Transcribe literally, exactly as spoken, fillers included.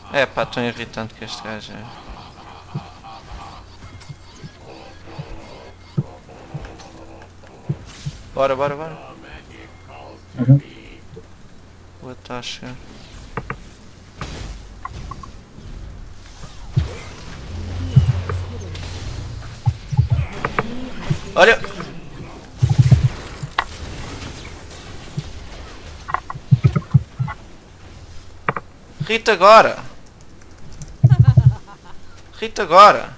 É pá, tão irritante que este gajo é. Bora, bora, bora. Uhum. Boa taxa. Olha! Rita agora! Rita agora!